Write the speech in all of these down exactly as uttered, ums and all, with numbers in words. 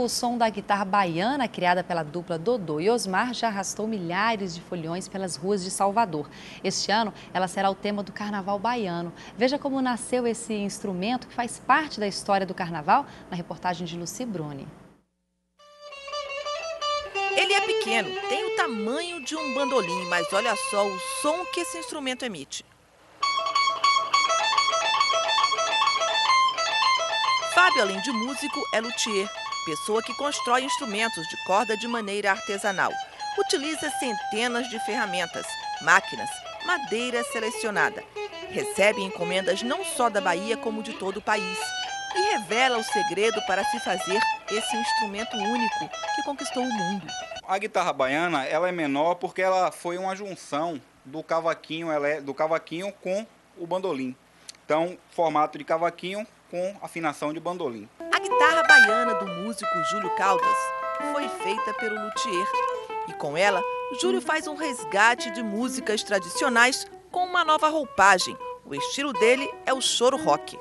o som da guitarra baiana, criada pela dupla Dodô e Osmar, já arrastou milhares de foliões pelas ruas de Salvador. Este ano, ela será o tema do Carnaval baiano. Veja como nasceu esse instrumento que faz parte da história do Carnaval, na reportagem de Luci Bruni. Ele é pequeno, tem o tamanho de um bandolim, mas olha só o som que esse instrumento emite. Fábio, além de músico, é luthier, pessoa que constrói instrumentos de corda de maneira artesanal. Utiliza centenas de ferramentas, máquinas, madeira selecionada. Recebe encomendas não só da Bahia, como de todo o país. E revela o segredo para se fazer esse instrumento único que conquistou o mundo. A guitarra baiana ela é menor porque ela foi uma junção do cavaquinho, ela é do cavaquinho com o bandolim. Então, formato de cavaquinho com afinação de bandolim. A guitarra baiana do músico Júlio Caldas foi feita pelo luthier. E com ela, Júlio faz um resgate de músicas tradicionais com uma nova roupagem. O estilo dele é o choro rock.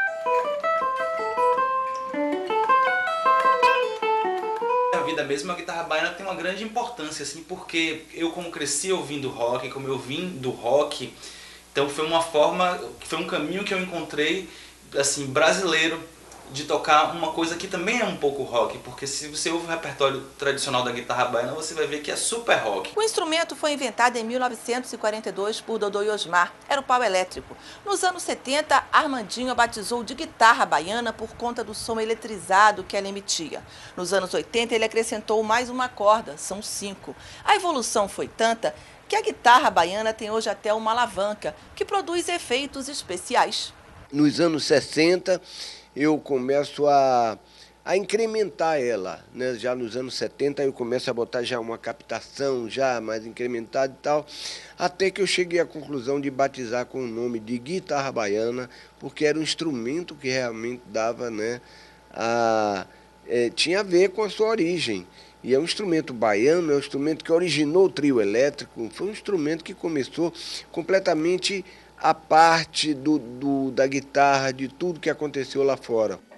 A vida mesmo, a guitarra baiana tem uma grande importância, assim, porque eu como cresci ouvindo rock, como eu vim do rock, então foi uma forma, foi um caminho que eu encontrei, assim, brasileiro, de tocar uma coisa que também é um pouco rock, porque se você ouve o repertório tradicional da guitarra baiana, você vai ver que é super rock. O instrumento foi inventado em mil novecentos e quarenta e dois por Dodô e Osmar, era o pau elétrico. Nos anos setenta, Armandinho a batizou de guitarra baiana por conta do som eletrizado que ela emitia. Nos anos oitenta, ele acrescentou mais uma corda, são cinco. A evolução foi tanta que a guitarra baiana tem hoje até uma alavanca, que produz efeitos especiais. Nos anos sessenta, eu começo a, a incrementar ela, né? Já nos anos setenta eu começo a botar já uma captação já mais incrementada e tal, até que eu cheguei à conclusão de batizar com o nome de guitarra baiana, porque era um instrumento que realmente dava, né, a, é, tinha a ver com a sua origem. E é um instrumento baiano, é um instrumento que originou o trio elétrico, foi um instrumento que começou completamente a parte do, do, da guitarra, de tudo que aconteceu lá fora.